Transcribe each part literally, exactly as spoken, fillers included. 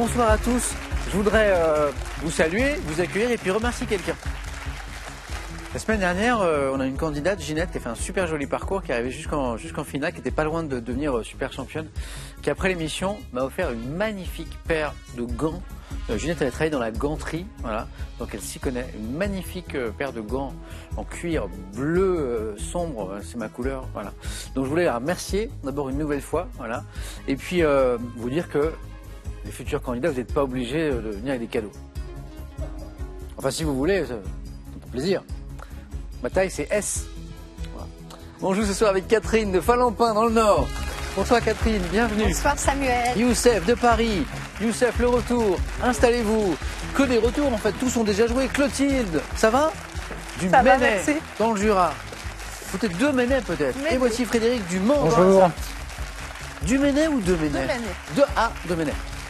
bonsoir à tous. Je voudrais euh, vous saluer, vous accueillir et puis remercier quelqu'un. La semaine dernière, euh, on a une candidate, Ginette, qui a fait un super joli parcours, qui est arrivée jusqu'en jusqu'en finale, qui n'était pas loin de devenir euh, super championne, qui après l'émission m'a offert une magnifique paire de gants. Euh, Ginette, elle a travaillé dans la ganterie, voilà, donc elle s'y connaît. Une magnifique euh, paire de gants en cuir bleu euh, sombre, euh, c'est ma couleur, voilà. Donc je voulais la remercier d'abord une nouvelle fois, voilà, et puis euh, vous dire que les futurs candidats, vous n'êtes pas obligés de venir avec des cadeaux. Enfin, si vous voulez, ça fait plaisir. Ma taille, c'est S. Voilà. On joue ce soir avec Catherine de Falampin, dans le Nord. Bonsoir Catherine, bienvenue. Bonsoir Samuel. Youssef de Paris. Youssef, le retour. Installez-vous. Que des retours, en fait. Tous sont déjà joués. Clotilde, ça va? Du Ça va, Ménet, merci. dans le Jura. Peut-être deux Ménets, peut-être. Et voici Frédéric du Mans. Bonjour. Dans la Sarthe. Du Ménet ou deux Ménets? Deux Ménets. Deux A, deux Ménets.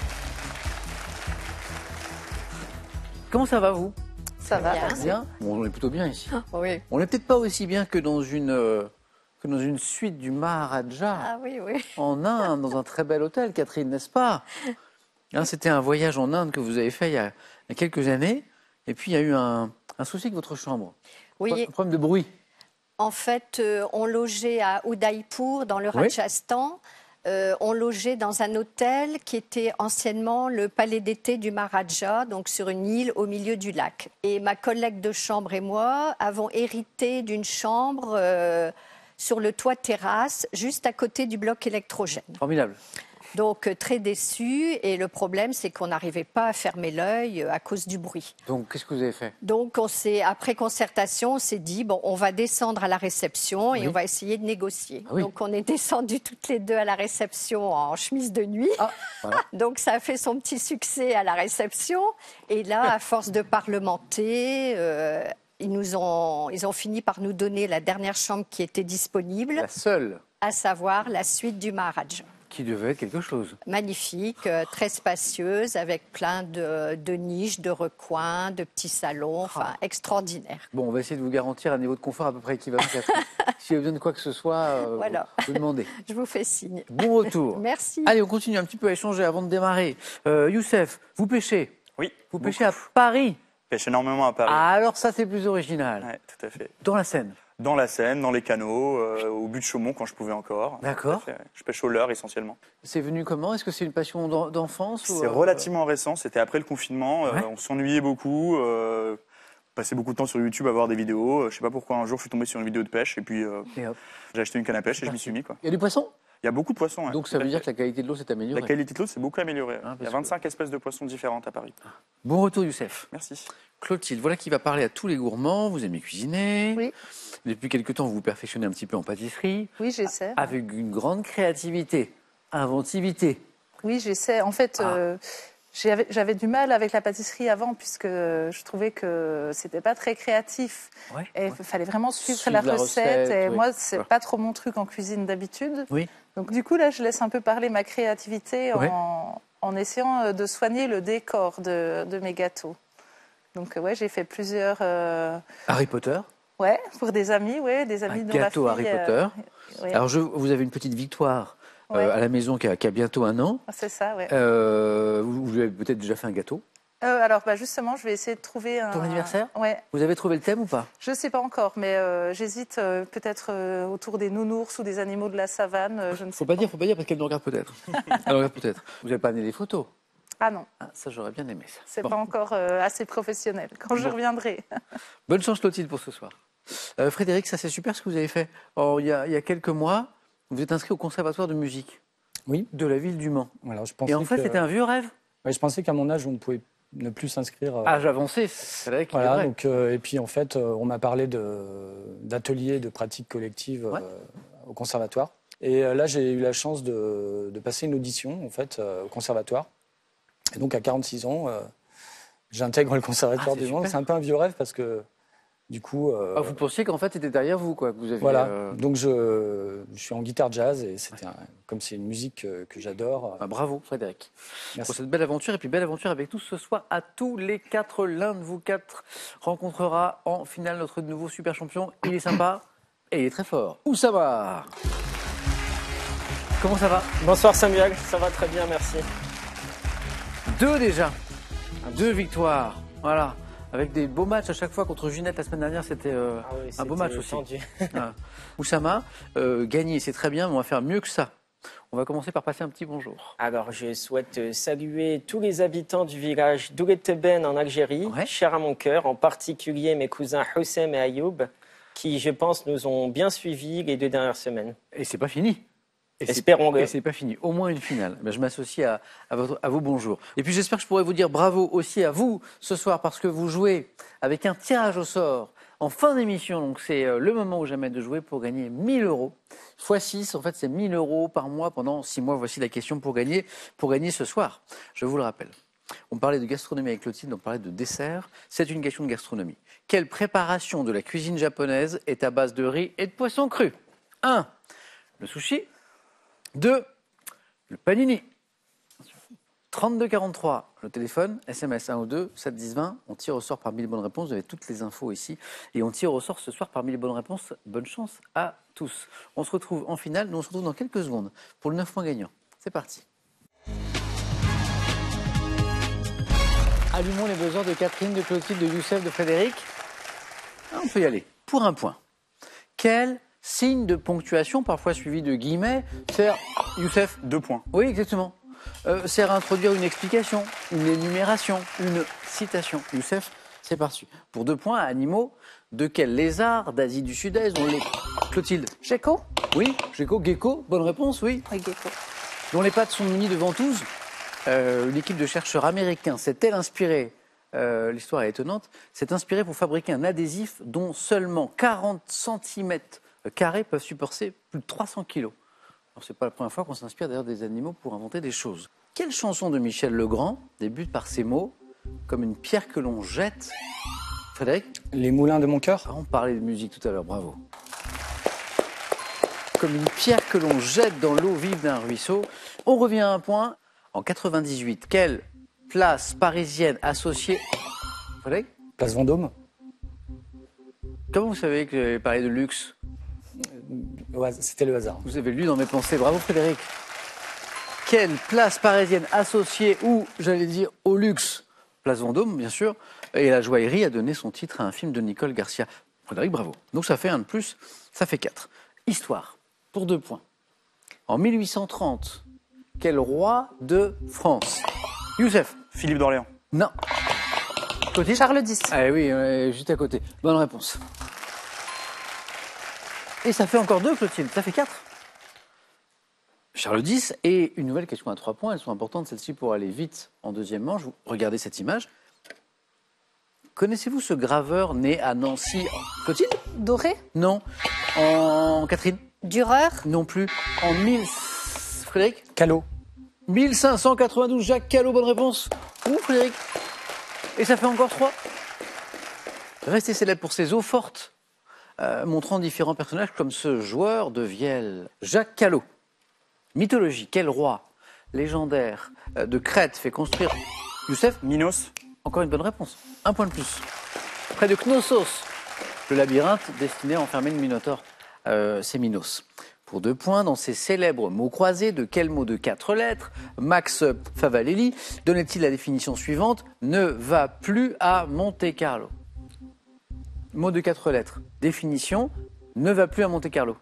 Comment ça va, vous? Ça va. Bien. Bien. Bon, on est plutôt bien ici. Oui. On n'est peut-être pas aussi bien que dans une, euh, que dans une suite du Maharaja Ah oui, oui. en Inde, dans un très bel hôtel, Catherine, n'est-ce pas? Hein, c'était un voyage en Inde que vous avez fait il y a, il y a quelques années. Et puis, il y a eu un, un souci avec votre chambre. Oui. Un problème de bruit. En fait, euh, on logeait à Udaipur, dans le Oui. Rajasthan. Euh, on logeait dans un hôtel qui était anciennement le palais d'été du Maharaja, donc sur une île au milieu du lac. Et ma collègue de chambre et moi avons hérité d'une chambre euh, sur le toit terrasse, juste à côté du bloc électrogène. Formidable. Donc, euh, très déçus. Et le problème, c'est qu'on n'arrivait pas à fermer l'œil euh, à cause du bruit. Donc, qu'est-ce que vous avez fait? Donc, on s'est, après concertation, on s'est dit, bon, on va descendre à la réception et Oui. on va essayer de négocier. Ah oui. Donc, on est descendus toutes les deux à la réception en chemise de nuit. Ah, voilà. Donc, ça a fait son petit succès à la réception. Et là, à force de parlementer, euh, ils, nous ont, ils ont fini par nous donner la dernière chambre qui était disponible, La seule à savoir la suite du Maharaja. qui devait être quelque chose. Magnifique, euh, très spacieuse, avec plein de, de niches, de recoins, de petits salons, enfin extraordinaire. Bon, on va essayer de vous garantir un niveau de confort à peu près équivalent. Catherine. Si vous avez besoin de quoi que ce soit, euh, Voilà. vous, vous demandez. Je vous fais signe. Bon retour. Merci. Allez, on continue un petit peu à échanger avant de démarrer. Euh, Youssef, vous pêchez? Oui. Vous beaucoup. pêchez à Paris? Je pêche énormément à Paris. Ah, alors ça, c'est plus original. Ouais, tout à fait. Dans la Seine. Dans la Seine, dans les canaux, euh, au but de Chaumont quand je pouvais encore. D'accord. Tout à fait, ouais. Je pêche au leurre essentiellement. C'est venu comment? Est-ce que c'est une passion d'en- d'enfance ou, C'est euh, relativement récent, c'était après le confinement. euh, Ouais. on s'ennuyait beaucoup, euh, on passait beaucoup de temps sur YouTube à voir des vidéos. Euh, Je sais pas pourquoi un jour je suis tombé sur une vidéo de pêche et puis euh, Et hop. j'ai acheté une canne à pêche et je m'y suis mis. Quoi. Il y a du poisson? Il y a beaucoup de poissons. ouais, Donc ça tout à veut dire fait. que la qualité de l'eau s'est améliorée. La qualité de l'eau s'est beaucoup améliorée. Ah, Il y a parce vingt-cinq espèces de poissons différentes à Paris. Bon retour, Youssef. Merci. Clotilde, voilà qui va parler à tous les gourmands. Vous aimez cuisiner. Oui. Depuis quelque temps, vous vous perfectionnez un petit peu en pâtisserie. Oui, j'essaie. Avec une grande créativité, inventivité. Oui, j'essaie. En fait, Ah. euh, j'avais, j'avais du mal avec la pâtisserie avant puisque je trouvais que c'était pas très créatif. Ouais, Et il ouais. fallait vraiment suivre, Suivre la, la recette. recette, Et oui. moi, c'est Ouais. pas trop mon truc en cuisine d'habitude. Oui. Donc du coup, là, je laisse un peu parler ma créativité Ouais. en, en essayant de soigner le décor de, de mes gâteaux. Donc ouais, j'ai fait plusieurs. euh, Harry Potter. Ouais, pour des amis, ouais, des amis Un dont la gâteau fille, Harry Potter. euh, ouais. Alors, je, vous avez une petite victoire euh, Ouais. à la maison qui a, qui a bientôt un an. C'est ça, ouais. Euh, vous, vous avez peut-être déjà fait un gâteau. Euh, alors, bah, justement, je vais essayer de trouver un. Ton anniversaire? Ouais. Vous avez trouvé le thème ou pas? Je ne sais pas encore, mais euh, j'hésite euh, peut-être euh, autour des nounours ou des animaux de la savane. euh, je ne sais Faut pas dire, faut pas dire parce qu'elle nous regarde peut-être. Elle nous regarde peut-être. Vous n'avez pas amené des photos? Ah non, Ah, ça, j'aurais bien aimé ça. c'est Bon. pas encore euh, assez professionnel. Quand je Bon. reviendrai. Bonne chance, Clotilde, pour ce soir. Euh, Frédéric, ça c'est super ce que vous avez fait. Oh, il, y a, il y a quelques mois, vous êtes inscrit au Conservatoire de musique Oui. de la ville du Mans. Alors, je pensais Et en fait, que- c'était un vieux rêve. Ouais, je pensais qu'à mon âge, on ne pouvait ne plus s'inscrire. euh, Âge avancé, c'est vrai qu'il est voilà, vrai. donc, euh, et puis en fait, euh, on m'a parlé de, d'ateliers de pratique collective euh, Ouais. au conservatoire. Et euh, là, j'ai eu la chance de, de passer une audition en fait euh, au conservatoire. Et donc, à quarante-six ans, euh, j'intègre le conservatoire Ah, c'est du Mans. super. C'est un peu un vieux rêve parce que du coup, euh, Ah, vous pensiez qu'en fait, c'était derrière vous, quoi, que vous aviez. voilà. euh, Donc, je, je suis en guitare jazz et c'était un- comme c'est une musique que, que j'adore. ah, bravo, Frédéric, Merci. pour cette belle aventure. Et puis, belle aventure avec tous ce soir. À tous les quatre, l'un de vous quatre rencontrera en finale notre nouveau super champion. Il est sympa et il est très fort. Oussama. Comment ça va? Bonsoir Samuel, ça va très bien, merci. Deux déjà. Deux victoires. Voilà. Avec des beaux matchs à chaque fois contre Ginette la semaine dernière, c'était euh, Ah oui, un beau match c'était aussi. tendu. Voilà. Oussama, euh, gagner c'est très bien, mais on va faire mieux que ça. On va commencer par passer un petit bonjour. Alors, je souhaite saluer tous les habitants du village d'Ouretteben en Algérie, Ouais. cher à mon cœur, en particulier mes cousins Houssem et Ayoub, qui, je pense, nous ont bien suivis les deux dernières semaines. Et c'est pas fini. Et c'est- Espérons-le. Et c'est pas fini. Au moins une finale. Ben, je m'associe à, à, votre, à vos bonjours. Et puis j'espère que je pourrai vous dire bravo aussi à vous ce soir parce que vous jouez avec un tirage au sort en fin d'émission. Donc c'est euh, le moment où jamais de jouer pour gagner mille euros. fois six, en fait c'est mille euros par mois pendant six mois. Voici la question pour gagner, pour gagner ce soir. Je vous le rappelle. On parlait de gastronomie avec Clotilde, on parlait de dessert. C'est une question de gastronomie. Quelle préparation de la cuisine japonaise est à base de riz et de poisson cru? un. Le sushi. deux. Le panini. trente-deux quarante-trois, le téléphone, S M S un ou deux, sept dix vingt. On tire au sort parmi les bonnes réponses. Vous avez toutes les infos ici. Et on tire au sort ce soir parmi les bonnes réponses. Bonne chance à tous. On se retrouve en finale. Nous, on se retrouve dans quelques secondes pour le neuf points gagnant. C'est parti. Allumons les buzzers de Catherine, de Clotilde, de Youssef, de Frédéric. Ah, on peut y aller. Pour un point. Quel signe de ponctuation, parfois suivi de guillemets, sert, Youssef? Deux points. Oui, exactement. Euh, sert à introduire une explication, une énumération, une citation. Youssef, c'est parti. Pour deux points, animaux, de quel lézard d'Asie du Sud-Est dont les... Clotilde. Gecko? Oui, gecko, gecko, bonne réponse, oui. Oui, gecko. Dont les pattes sont munies de ventouses. Euh, une équipe de chercheurs américains s'est-elle inspirée, euh, l'histoire est étonnante, s'est inspirée pour fabriquer un adhésif dont seulement quarante centimètres carrés peuvent supporter plus de trois cents kilos. Alors, c'est pas la première fois qu'on s'inspire d'ailleurs des animaux pour inventer des choses. Quelle chanson de Michel Legrand débute par ces mots, comme une pierre que l'on jette? Frédéric? Les moulins de mon cœur. Ah, on parlait de musique tout à l'heure, bravo. Comme une pierre que l'on jette dans l'eau vive d'un ruisseau. On revient à un point. En quatre-vingt-dix-huit, quelle place parisienne associée... Frédéric? Place Vendôme. Comment vous savez que j'avais parlé de luxe? Au has- C'était le hasard. Vous avez lu dans mes pensées. Bravo Frédéric. Quelle place parisienne associée ou, j'allais dire, au luxe? Place Vendôme, bien sûr. Et la joaillerie a donné son titre à un film de Nicole Garcia. Frédéric, bravo. Donc ça fait un de plus, ça fait quatre. Histoire, pour deux points. En mille huit cent trente, quel roi de France? Youssef? Philippe d'Orléans. Non. Clotilde? Charles X. Ah oui, ouais, juste à côté. Bonne réponse. Et ça fait encore deux, Clotilde. Ça fait quatre. Charles X. Et une nouvelle question à trois points. Elles sont importantes, celles-ci, pour aller vite en deuxième manche. Vous regardez cette image. Connaissez-vous ce graveur né à Nancy? Clotilde? Doré? Non. En Catherine? Dürer, Non plus. En mille... Frédéric? Callot. mille cinq cent quatre-vingt-douze, Jacques Callot, bonne réponse. Ouh, Frédéric. Et ça fait encore trois. Resté célèbre pour ses eaux fortes, euh, montrant différents personnages comme ce joueur de vielle. Jacques Callot. Mythologie, quel roi légendaire euh, de Crète fait construire... Youssef? Minos. Encore une bonne réponse. Un point de plus. Près de Knossos, le labyrinthe destiné à enfermer le Minotaure. Euh, c'est Minos. Pour deux points, dans ces célèbres mots croisés, de quel mot de quatre lettres Max Favalelli donnait-il la définition suivante? Ne va plus à Monte-Carlo. Mot de quatre lettres. Définition, ne va plus à Monte-Carlo.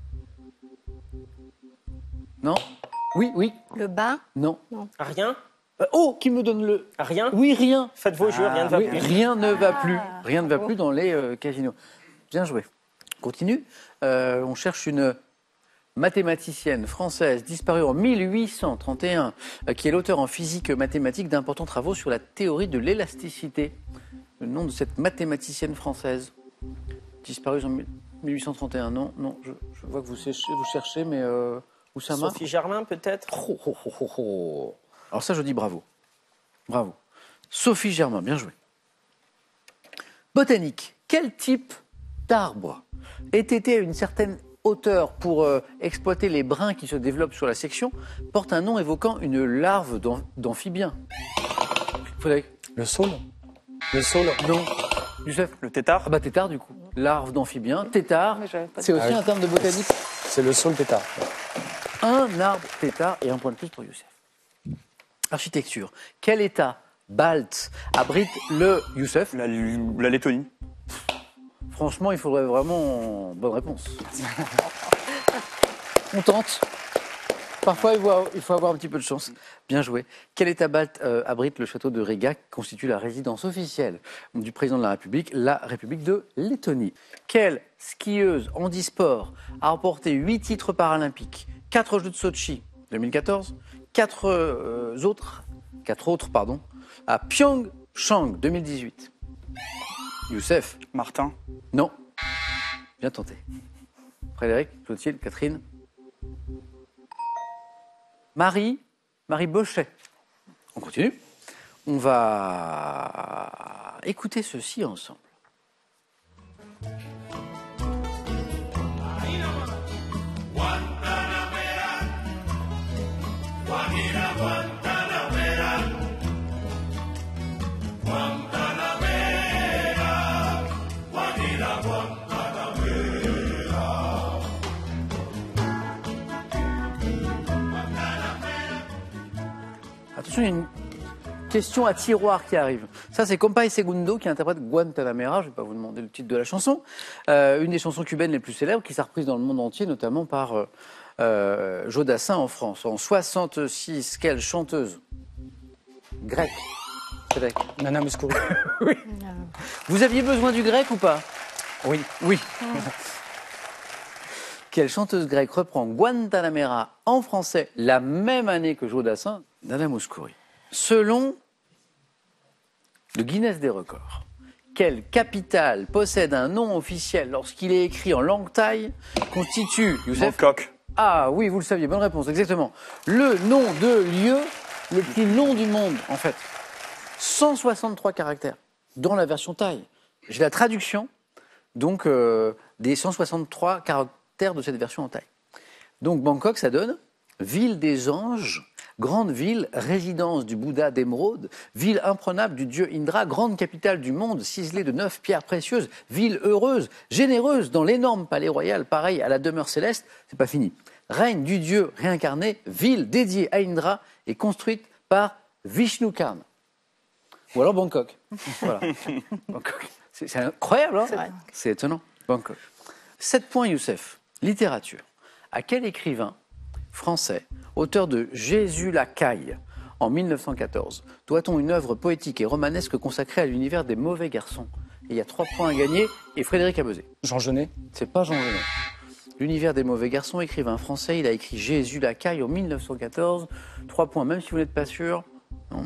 Non? Oui, oui. le bain, Non. Rien? Euh, oh, qui me donne le... Rien? Oui, rien. Faites vos jeux, rien ne va Oui, plus. rien ne va plus. Rien ne va plus dans les euh, casinos. Bien joué. Continue. Euh, on cherche une mathématicienne française disparue en mille huit cent trente et un, euh, qui est l'auteur en physique mathématique d'importants travaux sur la théorie de l'élasticité. Le nom de cette mathématicienne française disparue en mille huit cent trente et un. Non, non, je, je vois que vous cherchez, vous cherchez mais euh, Oussama. Sophie Germain, peut-être? Oh, oh, oh, oh, oh. Alors ça, je dis bravo. Bravo. Sophie Germain, bien joué. Botanique. Quel type d'arbre est été à une certaine hauteur pour euh, exploiter les brins qui se développent sur la section porte un nom évoquant une larve d'am- d'amphibien? Frédéric? Le saule. Le saule. Non. Youssef? Le tétard. Ah bah tétard du coup. Larve d'amphibien. Tétard. Mais j'avais pas C'est aussi Ah oui. un terme de botanique. C'est le saule tétard. Un arbre tétard et un point de plus pour Youssef. Architecture. Quel État balte abrite le Youssef? La, la Lettonie. Franchement, il faudrait vraiment... Bonne réponse. On tente. Parfois, il faut, il faut avoir un petit peu de chance. Bien joué. Quel État balte euh, abrite le château de Riga, qui constitue la résidence officielle du président de la République, la République de Lettonie? Quelle skieuse handisport a remporté huit titres paralympiques, quatre Jeux de Sochi deux mille quatorze, quatre euh, autres, quatre autres pardon, à Pyeongchang deux mille dix-huit? Youssef? Martin. Non. Bien tenté. Frédéric, Clotilde, Catherine? Marie, Marie Bochet. On continue. On va écouter ceci ensemble. Attention, il y a une question à tiroir qui arrive. Ça, c'est Compay Segundo qui interprète Guantanamera. Je ne vais pas vous demander le titre de la chanson. Euh, une des chansons cubaines les plus célèbres qui s'est reprise dans le monde entier, notamment par euh, euh, Jodassin en France. En soixante-six, quelle chanteuse grecque? Frédéric? Nana Mouskouri. Oui. Vous aviez besoin du grec ou pas? Oui. Oui. Quelle chanteuse grecque reprend Guantanamera en français la même année que Jodassin? Nana Mouskouri. Selon le Guinness des records, quelle capitale possède un nom officiel lorsqu'il est écrit en langue thaï, constitue, Youssef? Bangkok. Ah oui, vous le saviez, bonne réponse, exactement. Le nom de lieu le plus long du monde, en fait. cent soixante-trois caractères, dans la version thaï. J'ai la traduction, donc, euh, des cent soixante-trois caractères de cette version en thaï. Donc, Bangkok, ça donne ville des anges, grande ville, résidence du Bouddha d'émeraude, ville imprenable du dieu Indra, grande capitale du monde, ciselée de neuf pierres précieuses, ville heureuse, généreuse dans l'énorme palais royal, pareil à la demeure céleste, c'est pas fini. Règne du dieu réincarné, ville dédiée à Indra et construite par Vishnu Karna. Ou alors Bangkok. Voilà. Bangkok. C'est, c'est incroyable, hein? C'est, c'est étonnant. Bangkok. sept points, Youssef. Littérature. À quel écrivain français, auteur de Jésus la caille en mille neuf cent quatorze, doit-on une œuvre poétique et romanesque consacrée à l'univers des mauvais garçons? Et il y a trois points à gagner et Frédéric a buzzé. Jean Genet. C'est pas Jean Genet. L'univers des mauvais garçons, écrivain français, il a écrit Jésus la caille en mille neuf cent quatorze. Trois points, même si vous n'êtes pas sûr. Non.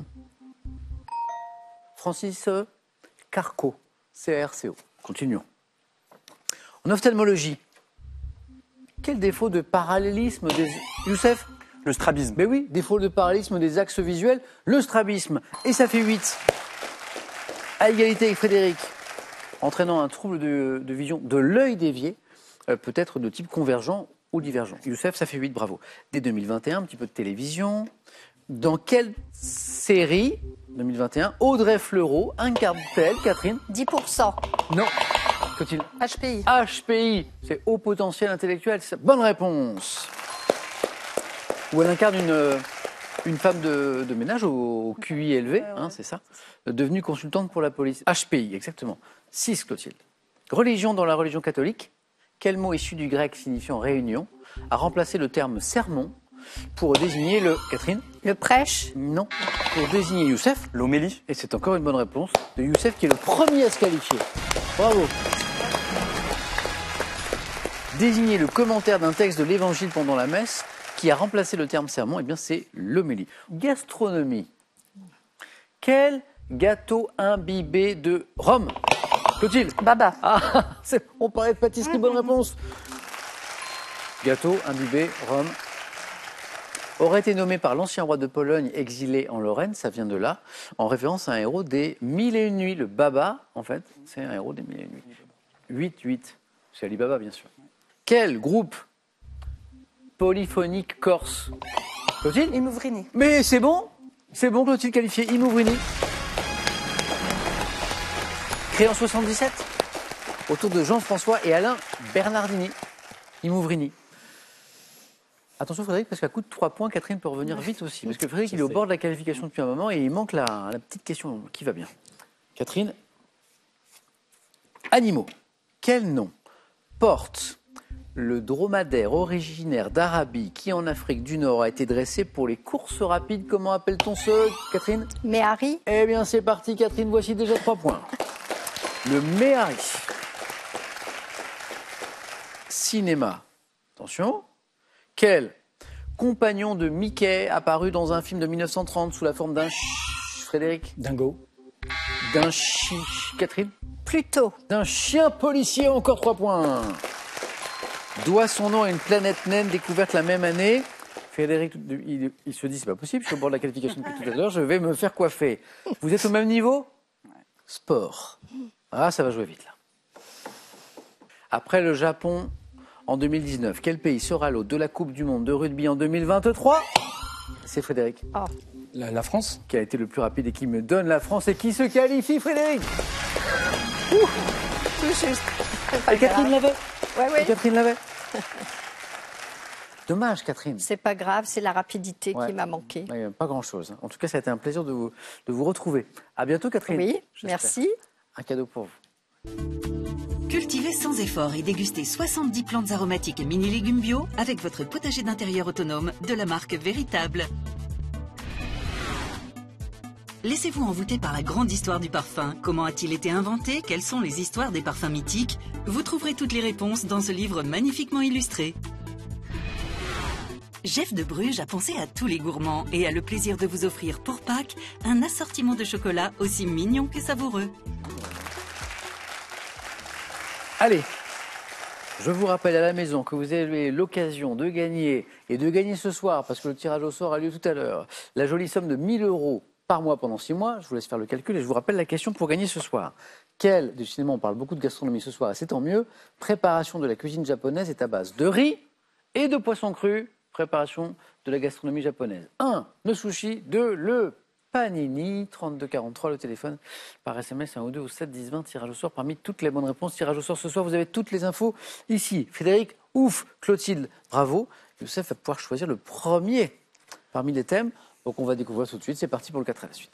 Francis Carco, C R C O. Continuons. En ophtalmologie, quel défaut de parallélisme des... Youssef? Le strabisme. Mais oui, défaut de parallélisme des axes visuels, le strabisme. Et ça fait huit. À égalité avec Frédéric, entraînant un trouble de, de vision de l'œil dévié, euh, peut-être de type convergent ou divergent. Youssef, ça fait huit, bravo. Dès deux mille vingt et un, un petit peu de télévision. Dans quelle série, deux mille vingt et un, Audrey Fleurot incarne-t-elle, Catherine? dix pour cent. Non. Qu'est-il? H P I. H P I, c'est haut potentiel intellectuel. C'est ça. Bonne réponse. Où elle incarne une, une femme de, de ménage au, au Q I élevé, Ouais, ouais. hein, c'est ça, devenue consultante pour la police. H P I, exactement. six, Clotilde. Religion dans la religion catholique. Quel mot issu du grec signifiant réunion a remplacé le terme sermon pour désigner le... Catherine? Le prêche. Non. Pour désigner Youssef. L'homélie. Et c'est encore une bonne réponse de Youssef qui est le premier à se qualifier. Bravo. Désigner le commentaire d'un texte de l'évangile pendant la messe qui a remplacé le terme sermon, eh bien c'est l'homélie. Gastronomie. Quel gâteau imbibé de rhum? Clotilde? Baba. Ah, c'est- on parlait de pâtisserie, bonne réponse. Gâteau imbibé, rhum. Aurait été nommé par l'ancien roi de Pologne exilé en Lorraine, ça vient de là, en référence à un héros des Mille et une nuits. Le Baba, en fait, c'est un héros des Mille et une nuits. huit, huit. C'est Ali Baba, bien sûr. Quel groupe polyphonique corse? Clotilde? Imouvrini. Mais c'est bon, c'est bon, Clotilde qualifié. Imouvrini. Créé en soixante-dix-sept, autour de Jean-François et Alain Bernardini. Imouvrini. Attention Frédéric, parce qu'à coup de trois points, Catherine peut revenir vite aussi. Parce que Frédéric, Je il est au sais. bord de la qualification depuis un moment et il manque la, la petite question qui va bien. Catherine, animaux. Quel nom porte le dromadaire originaire d'Arabie qui, en Afrique du Nord, a été dressé pour les courses rapides? Comment appelle-t-on ce, Catherine? Méhari. Eh bien, c'est parti, Catherine, voici déjà trois points. Le Méhari. Cinéma. Attention. Quel compagnon de Mickey apparu dans un film de mille neuf cent trente sous la forme d'un ch... Frédéric? Dingo. D'un chi... Catherine? Pluto. D'un chien policier, encore trois points. Doit son nom à une planète naine découverte la même année. Frédéric, il, il se dit, c'est pas possible, je suis au bord de la qualification depuis tout à l'heure, je vais me faire coiffer. Vous êtes au même niveau? Sport. Ah, ça va jouer vite là. Après le Japon en deux mille dix-neuf, quel pays sera l'hôte de la Coupe du Monde de rugby en deux mille vingt-trois? C'est Frédéric. Oh. La, la France. Qui a été le plus rapide et qui me donne la France et qui se qualifie, Frédéric. Tout juste. Et Catherine l'avait. Ouais, ouais. Et Catherine l'avait. Dommage, Catherine. C'est pas grave, c'est la rapidité Ouais. qui m'a manqué. Ouais, pas grand-chose. En tout cas, ça a été un plaisir de vous, de vous retrouver. À bientôt, Catherine. Oui, J'espère. merci. Un cadeau pour vous. Cultivez sans effort et dégustez soixante-dix plantes aromatiques et mini-légumes bio avec votre potager d'intérieur autonome de la marque Véritable. Laissez-vous envoûter par la grande histoire du parfum. Comment a-t-il été inventé? Quelles sont les histoires des parfums mythiques? Vous trouverez toutes les réponses dans ce livre magnifiquement illustré. Jeff de Bruges a pensé à tous les gourmands et a le plaisir de vous offrir pour Pâques un assortiment de chocolat aussi mignon que savoureux. Allez, je vous rappelle à la maison que vous avez l'occasion de gagner, et de gagner ce soir, parce que le tirage au sort a lieu tout à l'heure, la jolie somme de mille euros par mois pendant six mois. Je vous laisse faire le calcul et je vous rappelle la question pour gagner ce soir. Quel, du cinéma, on parle beaucoup de gastronomie ce soir et c'est tant mieux, préparation de la cuisine japonaise est à base de riz et de poisson cru, préparation de la gastronomie japonaise. un. Le sushi. deux. Le panini. trente-deux quarante-trois, le téléphone par S M S un ou deux au sept dix vingt, tirage au sort parmi toutes les bonnes réponses. Tirage au sort ce soir, vous avez toutes les infos ici. Frédéric, ouf. Clotilde, bravo. Youssef va pouvoir choisir le premier parmi les thèmes. Donc on va découvrir tout de suite. C'est parti pour le quatre à la suite.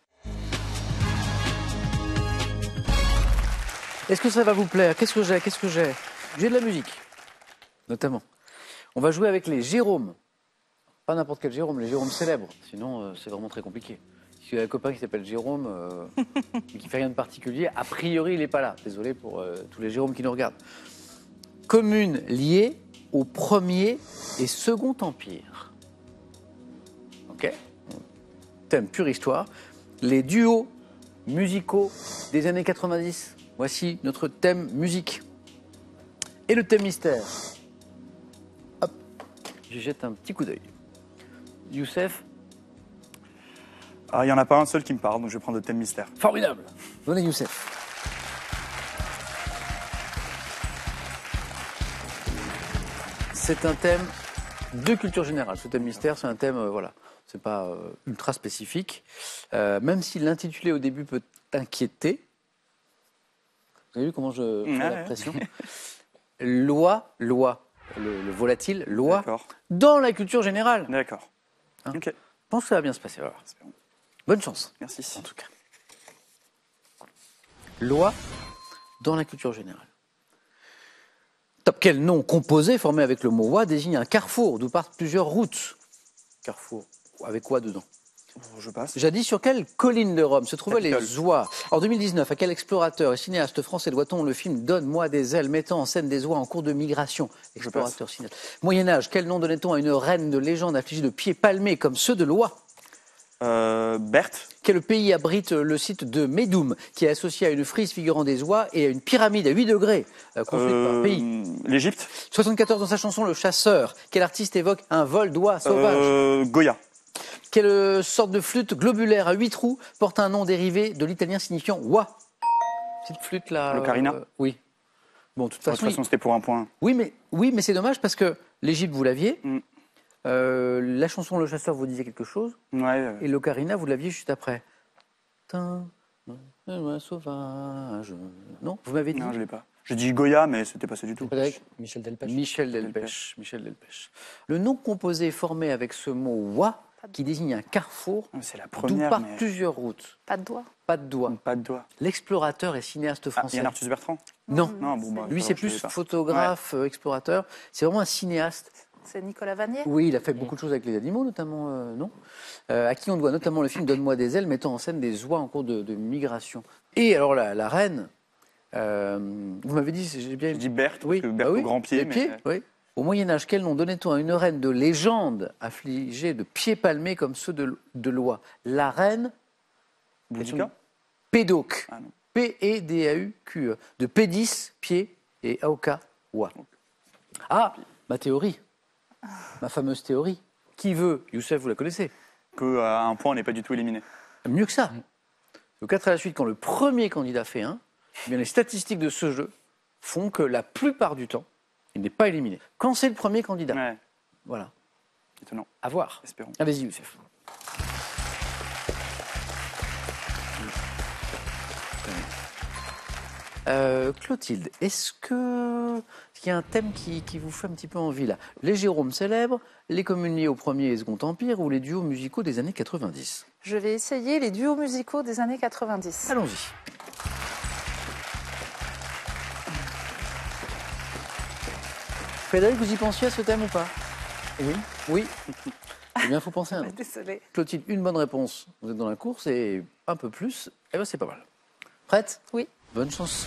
Est-ce que ça va vous plaire? Qu'est-ce que j'ai? Qu'est-ce que j'ai? J'ai de la musique, notamment. On va jouer avec les Jérôme. Pas n'importe quel Jérôme, les Jérômes célèbres. Sinon, euh, c'est vraiment très compliqué. Si il y a un copain qui s'appelle Jérôme, euh, et qui fait rien de particulier, a priori, il n'est pas là. Désolé pour euh, tous les Jérômes qui nous regardent. Commune liée au Premier et Second Empire. Ok? Thème pure histoire. Les duos musicaux des années quatre-vingt-dix. Voici notre thème musique. Et le thème mystère. Hop, je jette un petit coup d'œil. Youssef, Ah, il n'y en a pas un seul qui me parle, donc je vais prendre le thème mystère. formidable. Donnez Youssef. C'est un thème de culture générale. Ce thème mystère, c'est un thème, euh, voilà, c'est pas euh, ultra spécifique. Euh, même si l'intitulé au début peut inquiéter. Vous avez vu comment je fais Ouais, la ouais. pression? Loi, loi, le, le volatile, loi, D'accord. dans la culture générale. D'accord. Hein. Ok. Je pense que ça va bien se passer. Alors. Espérons. Bonne chance, Merci. en tout cas. Loi dans la culture générale. Top. Quel nom composé formé avec le mot oie désigne un carrefour d'où partent plusieurs routes? Carrefour. Avec quoi dedans? Je passe. Jadis, sur quelle colline de Rome se trouvaient Capitole. les oies? En deux mille dix-neuf, à quel explorateur et cinéaste français doit-on le film Donne-moi des ailes, mettant en scène des oies en cours de migration? Explorateur, cinéaste. Moyen-Âge, quel nom donnait-on à une reine de légende affligée de pieds palmés comme ceux de l'oie? Euh, Berthe. Quel pays abrite le site de Médoum, qui est associé à une frise figurant des oies et à une pyramide à huit degrés, euh, construite par Euh, pays? L'Égypte. soixante-quatorze, dans sa chanson Le Chasseur, quel artiste évoque un vol d'oies sauvages? Euh, Goya. Quelle sorte de flûte globulaire à huit trous porte un nom dérivé de l'italien signifiant oie? Cette flûte là. L'ocarina. euh, Oui. Bon, de toute De façon. toute façon, il- c'était pour un point. Oui, mais oui, mais c'est dommage parce que l'Égypte vous l'aviez. Mm. Euh, la chanson Le Chasseur vous disait quelque chose Ouais. euh, et l'ocarina vous l'aviez juste après. Tin, un oie sauvage. Non, vous m'avez dit. Non, je l'ai pas. J'ai dit Goya, mais c'était pas ça du tout. Frédéric? Michel Delpech. Michel Delpech. Michel Delpech. Le nom composé formé avec ce mot wa qui désigne un carrefour C'est la d'où première, partent mais plusieurs routes. Pas de doigts. Pas de doigt. pas de doigt. L'explorateur et cinéaste Ah, français. Yann Arthus Bertrand? Non. Non, bon, bah, Lui, ça, c'est je plus savais pas. photographe, euh, explorateur. C'est vraiment un cinéaste. C'est Nicolas Vanier. Oui, il a fait beaucoup de choses avec les animaux, notamment, euh, non Euh, À qui on doit notamment le film Donne-moi des ailes, mettant en scène des oies en cours de, de migration. Et alors, la, la reine, euh, vous m'avez dit, j'ai bien J'ai dit Berthe, oui, parce que Berthe ah oui, au grand pied. les mais- pieds, oui. Au Moyen-Âge, quel nom donnait-on à une reine de légende affligée de pieds palmés comme ceux de, de l'oie? La reine Boudica? Pédoc. Ah non. P E D A U Q E. De pédis, pied, et Aoka, oie. Ah, ma théorie. Ma fameuse théorie. Qui veut, Youssef, vous la connaissez, Qu'à un point, on n'est pas du tout éliminé. mieux que ça. Le quatre à la suite, quand le premier candidat fait un, eh bien les statistiques de ce jeu font que la plupart du temps, il n'est pas éliminé. Quand c'est le premier candidat, Ouais, voilà, étonnant. à voir. Espérons. Allez-y, Youssef. Euh, Clotilde, est-ce que est-ce qu'il y a un thème qui, qui vous fait un petit peu envie là? Les Jérômes célèbres, les communes liées au Premier et Second Empire ou les duos musicaux des années quatre-vingt-dix? Je vais essayer les duos musicaux des années quatre-vingt-dix. Allons-y. Frédéric, vous y pensiez à ce thème ou pas? Oui. Oui. Eh bien, il faut penser à un autre. Désolée. Clotilde, une bonne réponse. Vous êtes dans la course et un peu plus. Eh bien, c'est pas mal. Prête? Oui. Bonne chance.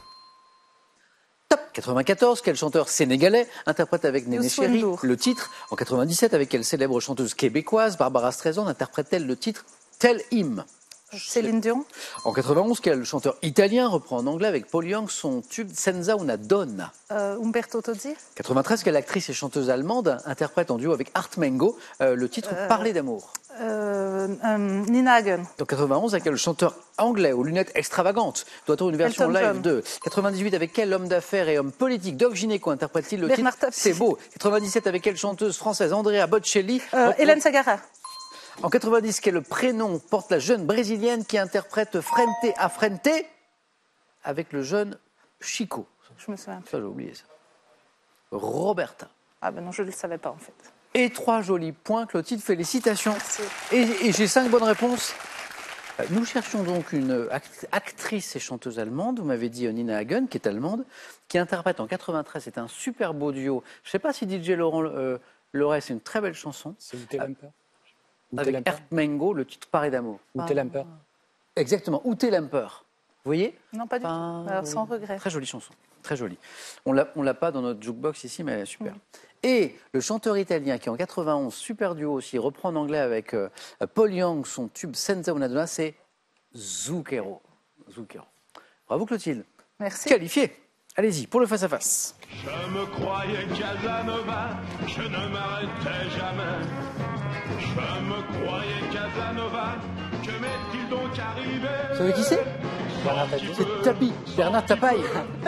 Top quatre-vingt-quatorze, quel chanteur sénégalais interprète avec Néné Youssou Chéri N'Dour. le titre? En quatre-vingt-dix-sept, avec quelle célèbre chanteuse québécoise Barbara Streisand interprète-t-elle le titre Tell Him? Céline Dion. En quatre-vingt-onze, quel chanteur italien reprend en anglais avec Paul Young son tube Senza una donna? Euh, Umberto Tozzi. quatre-vingt-treize, quelle actrice et chanteuse allemande interprète en duo avec Art Mengo euh, le titre Parler d'amour? Euh, euh, Nina Hagen. En quatre-vingt-onze, avec quel chanteur anglais aux lunettes extravagantes doit-on une version Elton live John. de? quatre-vingt-dix-huit, avec quel homme d'affaires et homme politique Doc Gynéco interprète-t-il le Bernard titre Tapie. C'est beau? quatre-vingt-dix-sept, avec quelle chanteuse française Andrea Bocelli Euh, reprend- Hélène Sagara. En quatre-vingt-dix, quel prénom porte la jeune brésilienne qui interprète Frente a Frente avec le jeune Chico? Je me souviens plus. Ça, j'ai oublié ça. Roberta. Ah ben non, je ne le savais pas en fait. Et trois jolis points, Clotilde, félicitations. Merci. Et, et j'ai cinq bonnes réponses. Euh, Nous cherchions donc une act- actrice et chanteuse allemande, vous m'avez dit euh, Nina Hagen, qui est allemande, qui interprète en quatre-vingt-treize, c'est un super beau duo. Je ne sais pas si D J Laurent euh, l'aurait, c'est une très belle chanson. C'est Ute Lemper. Ute Avec Lemper. Ert Mengo, le titre Parler d'amour. Ute Lemper. Exactement, Ute Lemper. Vous voyez? Non, pas du Enfin, tout. Alors, sans regret. Très jolie chanson, très jolie. On l'a, on l'a pas dans notre jukebox ici, mais elle est super. Et le chanteur italien qui en quatre-vingt-onze, super duo aussi, reprend en anglais avec euh, Paul Young son tube Senza una donna, c'est Zucchero. Zucchero. Bravo Clotilde. Merci. Qualifié. Allez-y, pour le face-à-face. Je me croyais Casanova, je ne m'arrêtais jamais. Je me croyais Casanova, que m'est-il donc arrivé? Vous savez qui c'est? Bernard Tapie. C'est Tapi, Bernard Tapaille.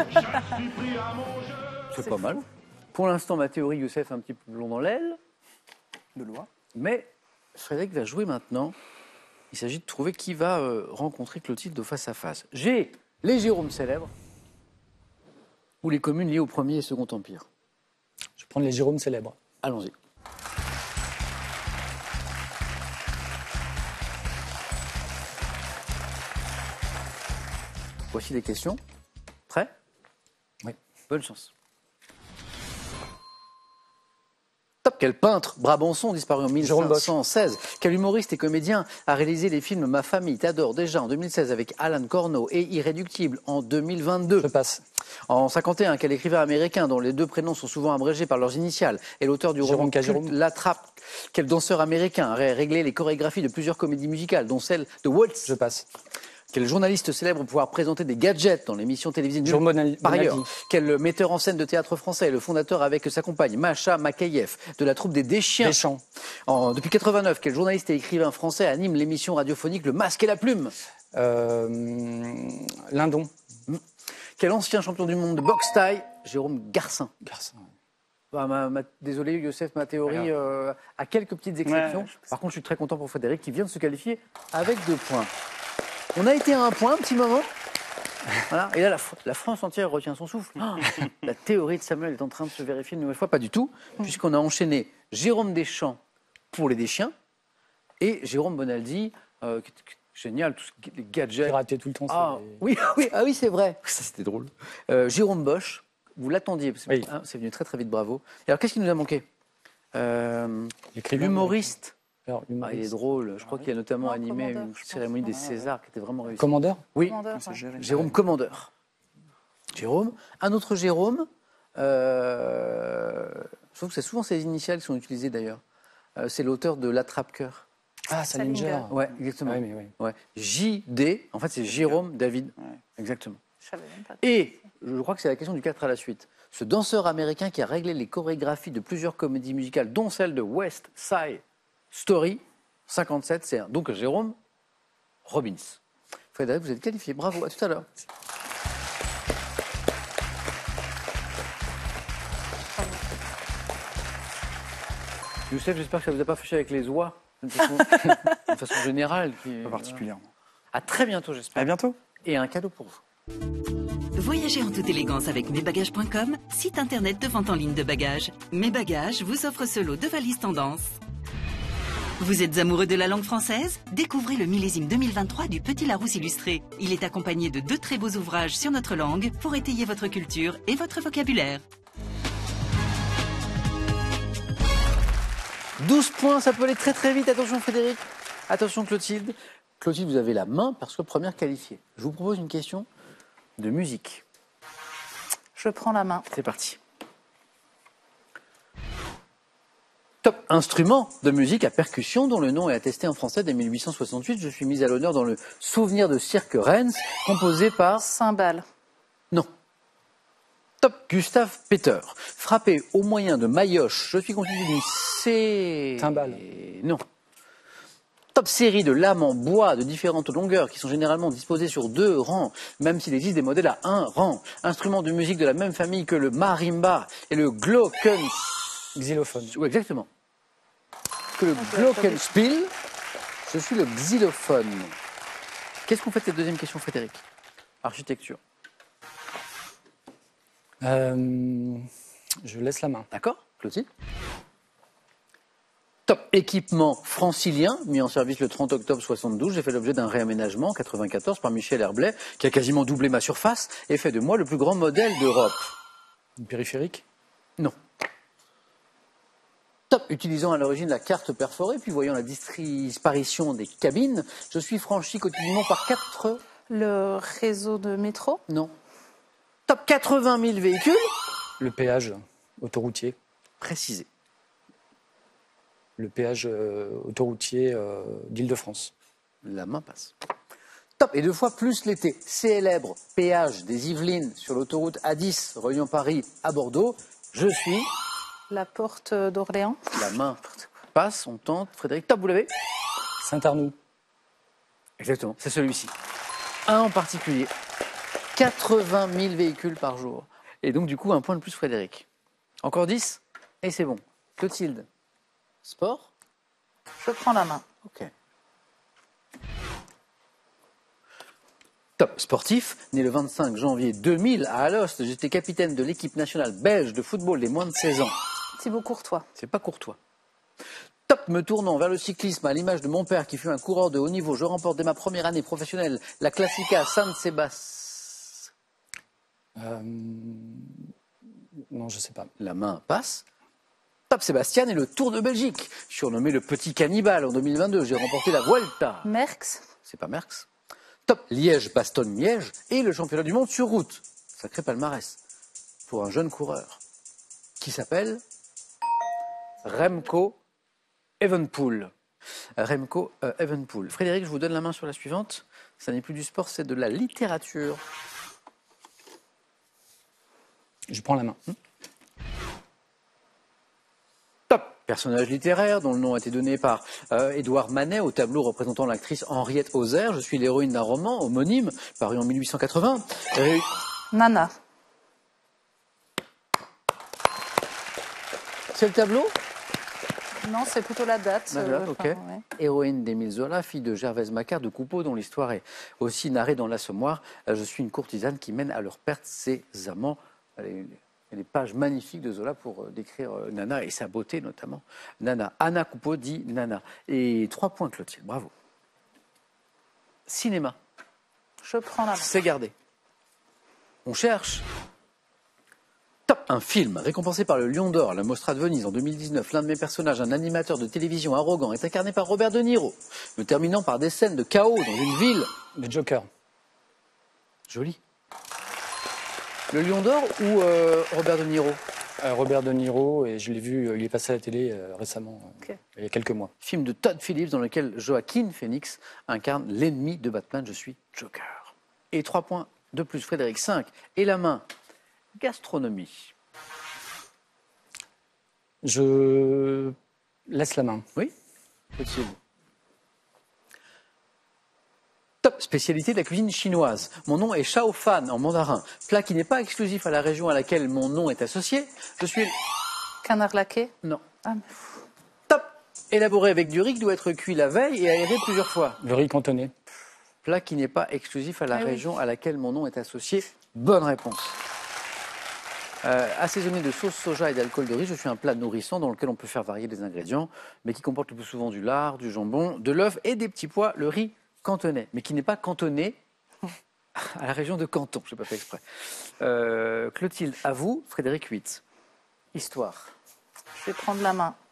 C'est pas mal. Pour l'instant, ma théorie, Youssef, un petit peu blond dans l'aile. De loi. Mais Frédéric va jouer maintenant. Il s'agit de trouver qui va euh, rencontrer Clotilde au face-à-face. J'ai les Jérômes célèbres ou les communes liées au Premier et Second Empire. Je vais prendre les Jérômes célèbres. Allons-y. Voici les questions. Prêt? Oui. Bonne chance. Top, quel peintre Brabançon, disparu en mille cinq cent seize. Quel humoriste et comédien a réalisé les films Ma famille t'adore déjà en deux mille seize avec Alan Corneau et Irréductible en deux mille vingt-deux. Je passe. En cinquante et un, quel écrivain américain dont les deux prénoms sont souvent abrégés par leurs initiales est l'auteur du Jérôme roman K. culte Jérôme. La Trappe? Quel danseur américain a réglé les chorégraphies de plusieurs comédies musicales, dont celle de Waltz? Je passe. Quel journaliste célèbre pouvoir présenter des gadgets dans l'émission télévisée Nul Jérôme Bonal- Par ailleurs, Bonaldi. quel metteur en scène de théâtre français est le fondateur avec sa compagne Macha Makayev de la troupe des Deschiens? Deschamps. En, depuis quatre-vingt-neuf, quel journaliste et écrivain français anime l'émission radiophonique Le Masque et la Plume? Euh, Lindon. Quel ancien champion du monde de boxe taille? Jérôme Garcin. Garcin. Bah, ma- ma- désolé Youssef, ma théorie euh, a quelques petites exceptions. Ouais, je- Par contre, je suis très content pour Frédéric qui vient de se qualifier avec deux points. On a été à un point un petit moment. Voilà. Et là, la, Fr- la France entière retient son souffle. Ah, la théorie de Samuel est en train de se vérifier une nouvelle fois. Pas du tout, puisqu'on a enchaîné Jérôme Deschamps pour les Deschiens et Jérôme Bonaldi, euh, qui- qui- génial, tous les gadgets. Pirater tout le temps. Ah c'est- oui, ah oui, ah oui, c'est vrai. Ça, c'était drôle. Euh, Jérôme Bosch, vous l'attendiez, parce que, Oui. hein, c'est venu très très vite, bravo. Et alors, qu'est-ce qui nous a manqué euh, L'écrivain, L'humoriste. Alors, Ah, il est humoriste. drôle. Je crois qu'il a notamment Non, animé Commandeur, une je pense. cérémonie des Ah, ouais. Césars qui était vraiment réussie. Commandeur Oui, Commandeur, C'est ouais. Jérémy. Jérôme Commandeur. Jérôme. Un autre Jérôme. Euh... Je trouve que c'est souvent ces initiales qui sont utilisées d'ailleurs. Euh, c'est l'auteur de L'Attrape-Cœur. Ah, Salinger. Salinger. Ouais, exactement. Ouais, mais oui. Ouais. J D, en fait c'est Jérôme David. Ouais. Exactement. Je savais même pas. Et je crois que c'est la question du quatre à la suite. Ce danseur américain qui a réglé les chorégraphies de plusieurs comédies musicales, dont celle de West Side Story, cinquante-sept, c'est un. Donc Jérôme Robbins. Frédéric, vous êtes qualifié. Bravo, à tout à l'heure. Youssef, j'espère que ça ne vous a pas fâché avec les oies, d'une façon, d'une façon générale. Qui, Pas particulièrement. À très bientôt, j'espère. À bientôt. Et un cadeau pour vous. Voyagez en toute élégance avec mesbagages point com, site internet de vente en ligne de bagages. Mes Bagages vous offre ce lot de valises tendance. Vous êtes amoureux de la langue française? Découvrez le millésime deux mille vingt-trois du Petit Larousse illustré. Il est accompagné de deux très beaux ouvrages sur notre langue pour étayer votre culture et votre vocabulaire. douze points, ça peut aller très très vite. Attention Frédéric, attention Clotilde. Clotilde, vous avez la main parce que première qualifiée. Je vous propose une question de musique. Je prends la main. C'est parti. Top instrument de musique à percussion dont le nom est attesté en français dès mille huit cent soixante-huit. Je suis mise à l'honneur dans le Souvenir de Cirque Rennes, composé par... Cymbale. Non. Top Gustave Peter. Frappé au moyen de maillotches. Je suis constitué d'une C... Timbale. Non. Top série de lames en bois de différentes longueurs qui sont généralement disposées sur deux rangs, même s'il existe des modèles à un rang. Instrument de musique de la même famille que le marimba et le glocken... Xylophone. Oui, exactement. Que le glockenspiel, je suis le xylophone. Qu'est-ce qu'on fait de cette deuxième question, Frédéric? Architecture. Euh, je laisse la main. D'accord, Clotilde? Top équipement francilien, mis en service le trente octobre soixante-douze. J'ai fait l'objet d'un réaménagement en quatre-vingt-quatorze par Michel Herblay, qui a quasiment doublé ma surface et fait de moi le plus grand modèle d'Europe. Une périphérique. Non. Top, utilisant à l'origine la carte perforée, puis voyant la disparition des cabines, je suis franchi quotidiennement par quatre... Le réseau de métro. Non. Top quatre-vingt mille véhicules. Le péage autoroutier. Précisé. Le péage euh, autoroutier euh, d'Île-de-France. La main passe. Top, et deux fois plus l'été. Célèbre péage des Yvelines sur l'autoroute A dix, reliant Paris à Bordeaux. Je suis... La porte d'Orléans. La main passe, on tente. Frédéric, top, vous l'avez? Saint-Arnoux. Exactement, c'est celui-ci. Un en particulier. quatre-vingt mille véhicules par jour. Et donc, du coup, un point de plus, Frédéric. Encore dix, et c'est bon. Clotilde, sport? Je prends la main. Ok. Top sportif, né le vingt-cinq janvier deux mille à Alost, j'étais capitaine de l'équipe nationale belge de football des moins de seize ans. Thibaut Courtois. C'est pas courtois. Top, me tournant vers le cyclisme à l'image de mon père qui fut un coureur de haut niveau, je remporte dès ma première année professionnelle la Classica San Sébastien. Euh, non, je sais pas. La main passe. Top Sébastien et le Tour de Belgique. Surnommé le petit cannibale en deux mille vingt-deux, j'ai remporté la Vuelta. Merckx. C'est pas Merckx. Top Liège-Bastogne-Liège et le championnat du monde sur route. Sacré palmarès pour un jeune coureur qui s'appelle Remco Evenepoel. Remco euh, Evenepoel. Frédéric, je vous donne la main sur la suivante. Ça n'est plus du sport, c'est de la littérature. Je prends la main. Top personnage littéraire dont le nom a été donné par euh, Édouard Manet au tableau représentant l'actrice Henriette Auxerre. Je suis l'héroïne d'un roman homonyme paru en mille huit cent quatre-vingts. Euh, Nana. c'est le tableau? Non, c'est plutôt la date. La date, euh, ok. enfin, ouais. Héroïne d'Émile Zola, fille de Gervaise Macquart de Coupeau, dont l'histoire est aussi narrée dans l'Assommoir. Euh, Je suis une courtisane qui mène à leur perte ses amants. Elle est- il y a des pages magnifiques de Zola pour euh, décrire euh, Nana et sa beauté notamment. Nana. Anna Coupeau dit Nana. Et trois points, Clotilde. Bravo. Cinéma. Je prends la main. C'est gardé. On cherche. Top. Un film récompensé par le Lion d'Or, la Mostra de Venise en deux mille dix-neuf. L'un de mes personnages, un animateur de télévision arrogant, est incarné par Robert De Niro, me terminant par des scènes de chaos dans une ville. Le Joker. Joli. Le Lion d'Or ou euh, Robert De Niro? Euh, Robert De Niro, et je l'ai vu, euh, il est passé à la télé euh, récemment, euh, Ok. il y a quelques mois. Film de Todd Phillips dans lequel Joaquin Phoenix incarne l'ennemi de Batman. Je suis Joker. Et trois points de plus, Frédéric. cinq. Et la main. Gastronomie. Je laisse la main. Oui, Clotilde. Top, spécialité de la cuisine chinoise. Mon nom est Shao Fan en mandarin. Plat qui n'est pas exclusif à la région à laquelle mon nom est associé. Je suis... Canard laqué. Non. Ah, mais- Top, élaboré avec du riz qui doit être cuit la veille et aéré plusieurs fois. Le riz cantonné. Plat qui n'est pas exclusif à la Ah oui. région à laquelle mon nom est associé. Bonne réponse. Euh, assaisonné de sauce soja et d'alcool de riz, je suis un plat nourrissant dans lequel on peut faire varier les ingrédients, mais qui comporte le plus souvent du lard, du jambon, de l'œuf et des petits pois, le riz cantonais, mais qui n'est pas cantonné à la région de Canton, je n'ai pas fait exprès. Euh, Clotilde, à vous, Frédéric huit. Histoire. Je vais prendre la main.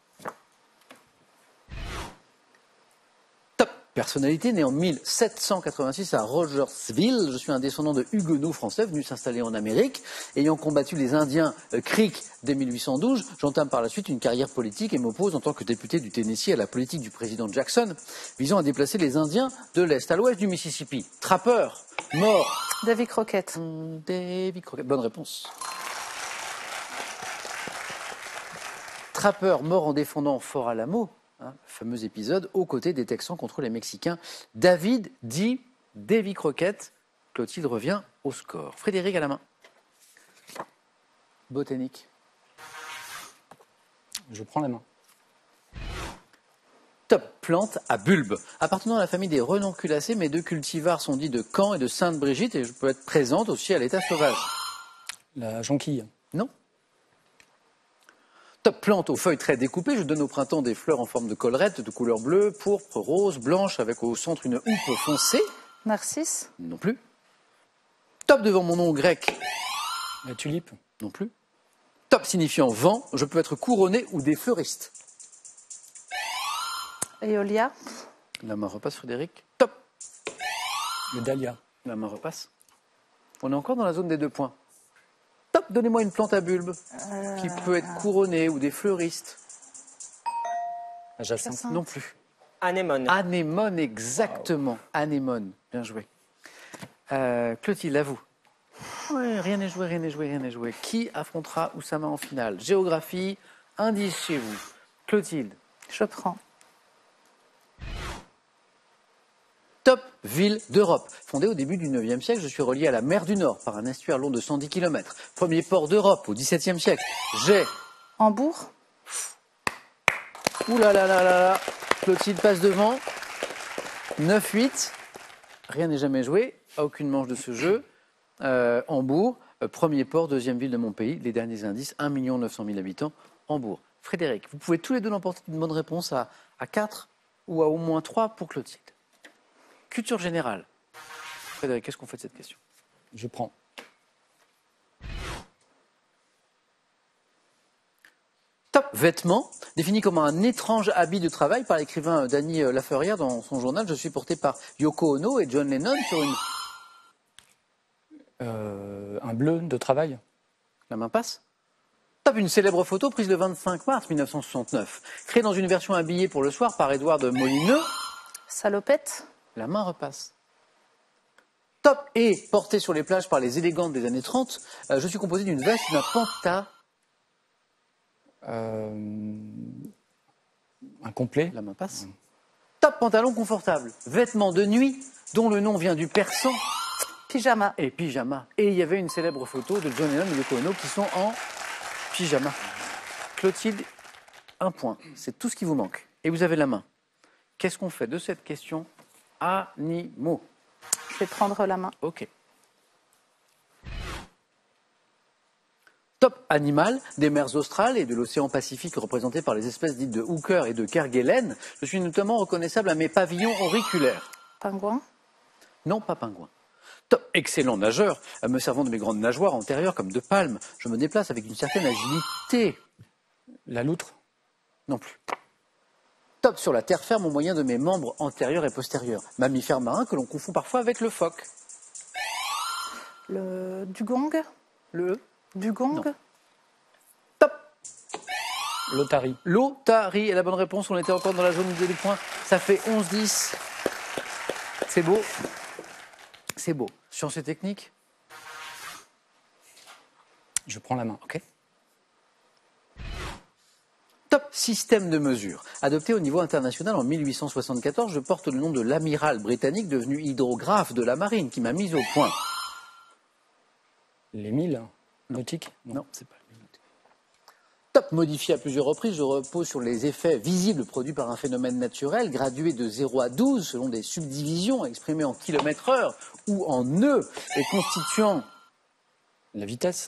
Top. Personnalité née en mille sept cent quatre-vingt-six à Rogersville. Je suis un descendant de huguenots français venus s'installer en Amérique. Ayant combattu les Indiens euh, Creek dès mille huit cent douze, j'entame par la suite une carrière politique et m'oppose en tant que député du Tennessee à la politique du président Jackson, visant à déplacer les Indiens de l'Est à l'Ouest du Mississippi. Trappeur, mort. Davy Croquette. Hum, Davy Crockett. Bonne réponse. Trappeur mort en défendant Fort Alamo, hein, fameux épisode, aux côtés des Texans contre les Mexicains. David dit Davy Crockett. Clotilde revient au score. Frédéric à la main. Botanique. Je prends la main. Top, plante à bulbe. Appartenant à la famille des renonculacées, mes deux cultivars sont dits de Caen et de Sainte-Brigitte et je peux être présente aussi à l'état sauvage. La jonquille. Non. Top, plante aux feuilles très découpées. Je donne au printemps des fleurs en forme de collerette de couleur bleue, pourpre, rose, blanche, avec au centre une houppe foncée. Narcisse. Non plus. Top devant mon nom grec. La tulipe. Non plus. Top signifiant vent. Je peux être couronné ou des fleuristes. Eolia. La main repasse, Frédéric. Top. Le dahlia. La main repasse. On est encore dans la zone des deux points. Top, donnez-moi une plante à bulbe qui peut être couronnée ou des fleuristes. La jacinthe. Jacinthe. Non plus. Anémone. Anémone, exactement. Anémone. Bien joué. Euh, Clotilde, à vous. Ouais, rien n'est joué, rien n'est joué, rien n'est joué. Qui affrontera Oussama en finale? Géographie, indice chez vous. Clotilde. Je prends. Top ville d'Europe. Fondée au début du neuvième siècle, je suis relié à la mer du Nord par un estuaire long de cent dix kilomètres. Premier port d'Europe au dix-septième siècle. J'ai... Hambourg. Ouh là là là là là. Clotilde passe devant. neuf huit. Rien n'est jamais joué. À aucune manche de ce jeu. Euh, Hambourg, euh, premier port, deuxième ville de mon pays. Les derniers indices, un million neuf cent mille habitants. Hambourg. Frédéric, vous pouvez tous les deux l'emporter une bonne réponse à, à quatre ou à au moins trois pour Clotilde. Culture générale. Frédéric, qu'est-ce qu'on fait de cette question? Je prends. Top. Vêtements, défini comme un étrange habit de travail par l'écrivain Danny Laferrière dans son journal. Je suis porté par Yoko Ono et John Lennon sur une... Euh, un bleu de travail. La main passe. Top. Une célèbre photo prise le vingt-cinq mars mille neuf cent soixante-neuf. Créée dans une version habillée pour le soir par Édouard de Molineux. Salopette. La main repasse. Top. Et portée sur les plages par les élégantes des années trente. euh, je suis composé d'une veste et d'un pantalon. Euh, un complet. La main passe. Top. Pantalon confortable. Vêtements de nuit dont le nom vient du persan. Pyjama. Et pyjama. Et il y avait une célèbre photo de John Lennon et Yoko Ono qui sont en pyjama. Clotilde, Un point, c'est tout ce qui vous manque. Et vous avez la main. Qu'est-ce qu'on fait de cette question? Animaux. Je vais prendre la main. Ok. Top animal des mers australes et de l'océan Pacifique représenté par les espèces dites de hooker et de kerguelen. Je suis notamment reconnaissable à mes pavillons auriculaires. Pingouin. Non, pas pingouin. Top excellent nageur, me servant de mes grandes nageoires antérieures comme de palmes. Je me déplace avec une certaine agilité. La loutre. Non plus. Top sur la terre ferme au moyen de mes membres antérieurs et postérieurs. Mammifère marin que l'on confond parfois avec le phoque. Le dugong. Le Dugong. Non. Top. L'otarie. L'otarie est la bonne réponse. On était encore dans la zone des points. Ça fait onze dix. C'est beau. C'est beau. Science et technique. Je prends la main. Ok. Top système de mesure. Adopté au niveau international en mille huit cent soixante-quatorze, je porte le nom de l'amiral britannique devenu hydrographe de la marine qui m'a mis au point. Les milles nautiques. Non, c'est pas le minute. Top modifié à plusieurs reprises, je repose sur les effets visibles produits par un phénomène naturel, gradué de zéro à douze selon des subdivisions exprimées en kilomètres heure ou en nœuds et constituant La vitesse.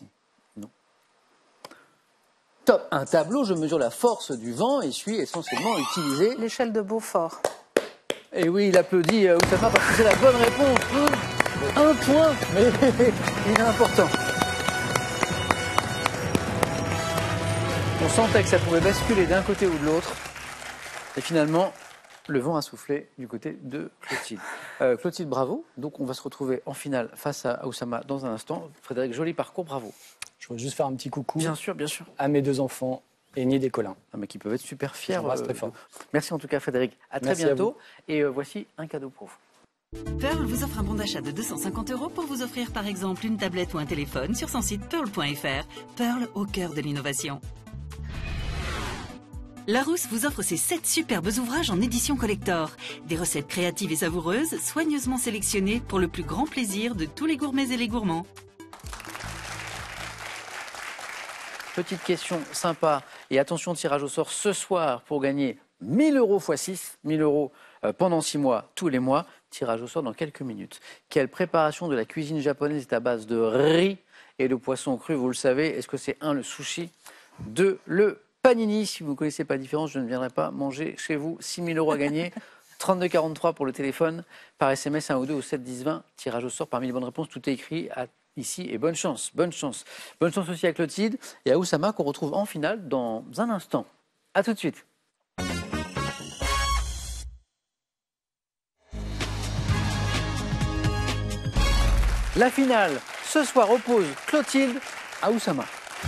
Top un tableau, je mesure la force du vent et suis essentiellement utilisé. L'échelle de Beaufort. Et oui, il applaudit euh, Oussama parce que c'est la bonne réponse. Oh, un point, mais il est important. On sentait que ça pouvait basculer d'un côté ou de l'autre. Et finalement, le vent a soufflé du côté de Clotilde. Euh, Clotilde, bravo. Donc on va se retrouver en finale face à Oussama dans un instant. Frédéric, joli parcours, bravo. Je voudrais juste faire un petit coucou Bien sûr, bien sûr. à mes deux enfants, Enid et Colin. Ah, mais qui peuvent être super fiers. J'embrasse très fort. Merci en tout cas, Frédéric. À très Merci à bientôt. Et euh, voici un cadeau pour vous. Pearl vous offre un bon d'achat de deux cent cinquante euros pour vous offrir par exemple une tablette ou un téléphone sur son site pearl point f r. Pearl au cœur de l'innovation. Larousse vous offre ses sept superbes ouvrages en édition collector. Des recettes créatives et savoureuses, soigneusement sélectionnées pour le plus grand plaisir de tous les gourmets et les gourmands. Petite question sympa. Et attention, tirage au sort ce soir pour gagner mille euros fois six, mille euros pendant six mois, tous les mois. Tirage au sort dans quelques minutes. Quelle préparation de la cuisine japonaise est à base de riz et de poisson cru? Vous le savez. Est-ce que c'est un, le sushi, deux, le panini? Si vous ne connaissez pas la différence, je ne viendrai pas manger chez vous. six mille euros à gagner. trente-deux quarante-trois pour le téléphone. Par S M S un ou deux au sept dix vingt. Tirage au sort parmi les bonnes réponses. Tout est écrit à ici et bonne chance, bonne chance. Bonne chance aussi à Clotilde et à Oussama qu'on retrouve en finale dans un instant. A tout de suite. La finale, ce soir, oppose Clotilde à Oussama.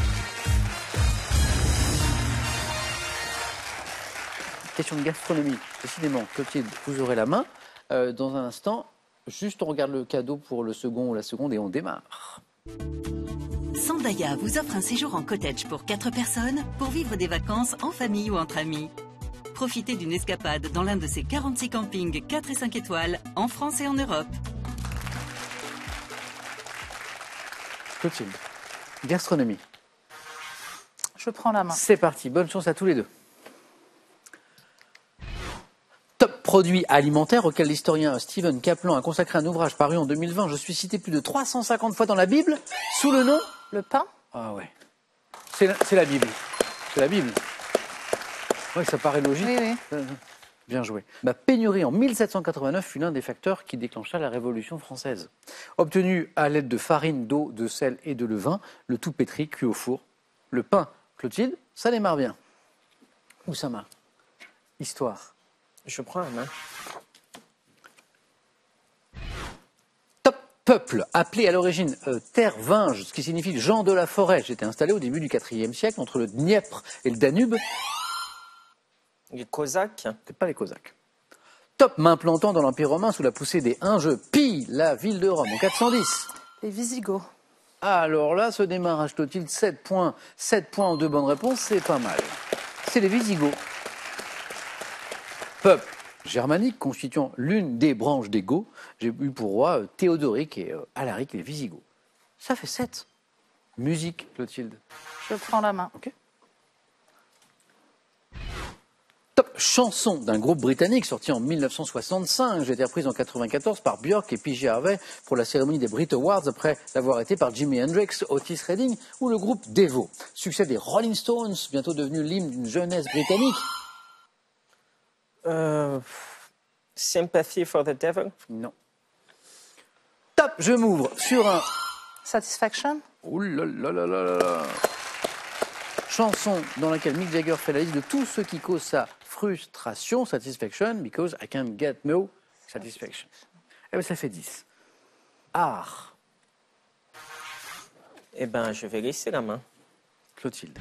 Question de gastronomie. Décidément, Clotilde, vous aurez la main. Euh, dans un instant, juste on regarde le cadeau pour le second ou la seconde et on démarre. Sandaya vous offre un séjour en cottage pour quatre personnes pour vivre des vacances en famille ou entre amis. Profitez d'une escapade dans l'un de ses quarante-six campings quatre et cinq étoiles en France et en Europe. Clotilde, gastronomie. Je prends la main. C'est parti, bonne chance à tous les deux. Top produit alimentaire auquel l'historien Stephen Kaplan a consacré un ouvrage paru en deux mille vingt. Je suis cité plus de trois cent cinquante fois dans la Bible sous le nom... Le pain. Ah ouais. C'est la, c'est la Bible. C'est la Bible. Ouais, ça paraît logique. Oui, oui. Bien joué. La pénurie en mille sept cent quatre-vingt-neuf fut l'un des facteurs qui déclencha la Révolution française. Obtenu à l'aide de farine, d'eau, de sel et de levain, le tout pétri, cuit au four. Le pain, Clotilde, ça démarre bien. Oussama, histoire. Je prends la main. Top peuple, appelé à l'origine euh, Terre-Vinge, ce qui signifie gens de la forêt. J'étais installé au début du quatrième siècle entre le Dniepr et le Danube. Les Cosaques. C'est pas les Cosaques. Top m'implantant dans l'Empire romain sous la poussée des Huns, je pille la ville de Rome en quatre cent dix. Les Visigoths. Alors là, ce démarrage, Clotilde, sept points. sept points en deux bonnes réponses, c'est pas mal. C'est les Visigoths. Peuple germanique constituant l'une des branches des Goths. J'ai eu pour roi euh, Théodoric et euh, Alaric et les Visigoths. Ça fait sept. Musique, Clotilde. Je prends la main. Ok. chanson d'un groupe britannique sorti en mille neuf cent soixante-cinq. J'ai été reprise en quatre-vingt-quatorze par Björk et P J Harvey pour la cérémonie des Brit Awards après l'avoir été par Jimi Hendrix, Otis Redding ou le groupe Devo. Succès des Rolling Stones, bientôt devenu l'hymne d'une jeunesse britannique. Euh, Sympathy for the Devil. Non. Top, je m'ouvre sur un... Satisfaction. Ouh là là là là là là. Chanson dans laquelle Mick Jagger fait la liste de tout ce qui cause sa frustration, satisfaction, because I can't get no satisfaction. Eh bien, ça fait dix. Art. Eh ben, je vais laisser la main. Clotilde.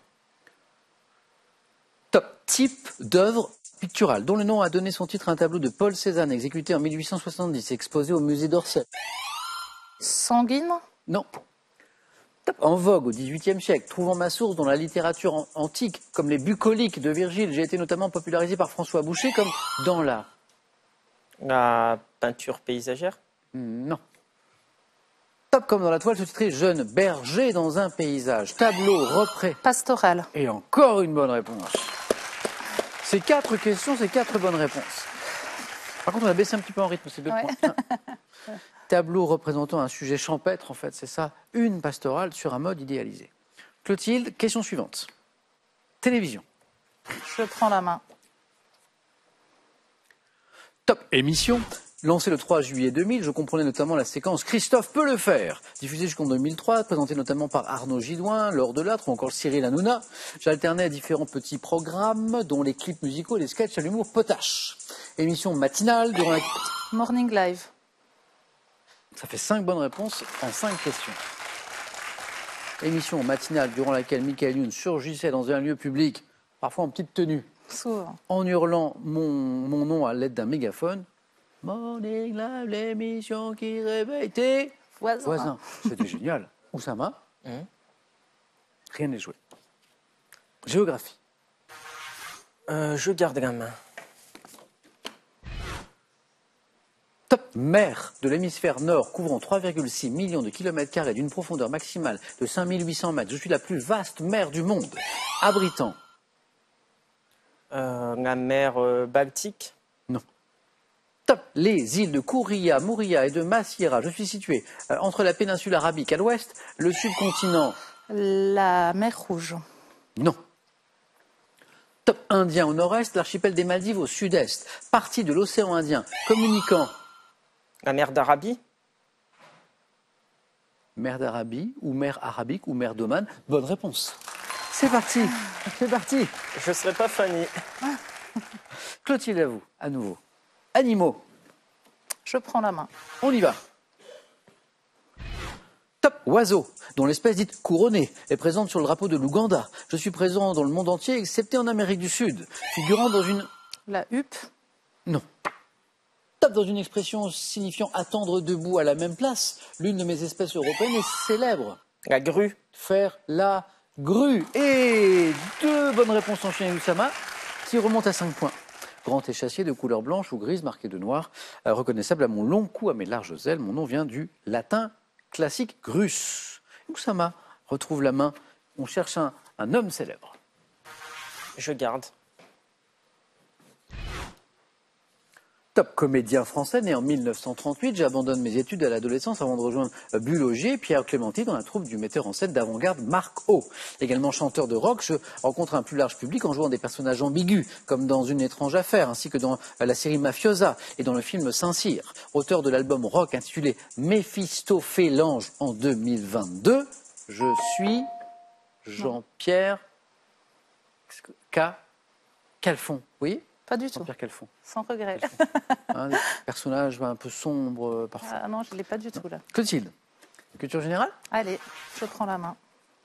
Top. Type d'œuvre picturale, dont le nom a donné son titre à un tableau de Paul Cézanne, exécuté en mille huit cent soixante-dix, exposé au musée d'Orsay. Sanguine. Non. En vogue au dix-huitième siècle, trouvant ma source dans la littérature an- antique, comme les bucoliques de Virgile, j'ai été notamment popularisé par François Boucher comme dans l'art. La peinture paysagère. Non. Top comme dans la toile sous-titrée Jeune berger dans un paysage. Tableau, repré. Pastoral. Et encore une bonne réponse. Ces quatre questions, c'est quatre bonnes réponses. Par contre, on a baissé un petit peu en rythme, ces deux Ouais. points. Tableau représentant un sujet champêtre, en fait, c'est ça, une pastorale sur un mode idéalisé. Clotilde, question suivante. Télévision. Je prends la main. Top émission. Lancée le trois juillet deux mille, je comprenais notamment la séquence Christophe peut le faire, diffusée jusqu'en deux mille trois, présentée notamment par Arnaud Gidouin, Laure Delattre ou encore Cyril Hanouna. J'alternais à différents petits programmes, dont les clips musicaux et les sketchs à l'humour potache. Émission matinale durant laquelle... Morning Live. Ça fait cinq bonnes réponses en cinq questions. Émission matinale durant laquelle Michael Youn surgissait dans un lieu public, parfois en petite tenue, Souvent. en hurlant mon, mon nom à l'aide d'un mégaphone. Morning Live, l'émission qui réveille tes Voisin. voisins. C'était génial. Oussama, Hein rien n'est joué. Géographie. Euh, je garde la main. Top. Mer de l'hémisphère nord couvrant trois virgule six millions de kilomètres carrés d'une profondeur maximale de cinq mille huit cents mètres. Je suis la plus vaste mer du monde. Abritant. Euh, la mer euh, Baltique. Non. Top. Les îles de Kouria, Mouria et de Massiera. Je suis situé euh, entre la péninsule arabique à l'ouest, le subcontinent. La mer Rouge. Non. Top. Indien au nord-est, l'archipel des Maldives au sud-est. Partie de l'océan Indien, communiquant. La mer d'Arabie. Mer d'Arabie ou mer arabique ou mer d'Oman. Bonne réponse. C'est parti. C'est parti. Je ne serai pas Fanny. Clotilde, à vous, à nouveau. Animaux. Je prends la main. On y va. Top. Oiseau, dont l'espèce dite couronnée est présente sur le drapeau de l'Ouganda. Je suis présent dans le monde entier, excepté en Amérique du Sud. Figurant dans une... La huppe. Non. Top dans une expression signifiant attendre debout à la même place. L'une de mes espèces européennes est célèbre. La grue. Faire la grue. Et deux bonnes réponses enchaînées, Oussama, qui remontent à cinq points. Grand échassier de couleur blanche ou grise marqué de noir, euh, reconnaissable à mon long cou, à mes larges ailes. Mon nom vient du latin classique grus. Oussama retrouve la main. On cherche un, un homme célèbre. Je garde. Top comédien français, né en mille neuf cent trente-huit, j'abandonne mes études à l'adolescence avant de rejoindre Bulogier, Pierre Clémenti dans la troupe du metteur en scène d'avant-garde Marc O. Également chanteur de rock, je rencontre un plus large public en jouant des personnages ambigus, comme dans Une étrange affaire, ainsi que dans la série Mafiosa et dans le film Saint-Cyr. Auteur de l'album rock intitulé Méphistophélange en deux mille vingt-deux, je suis Jean-Pierre K. Calfon. Oui, Pas du tout. Jean-Pierre Calfon. Sans regret. Hein, des personnages un peu sombres euh, parfois. Ah non, je ne l'ai pas du tout là. Clotilde, culture générale. Allez, je prends la main.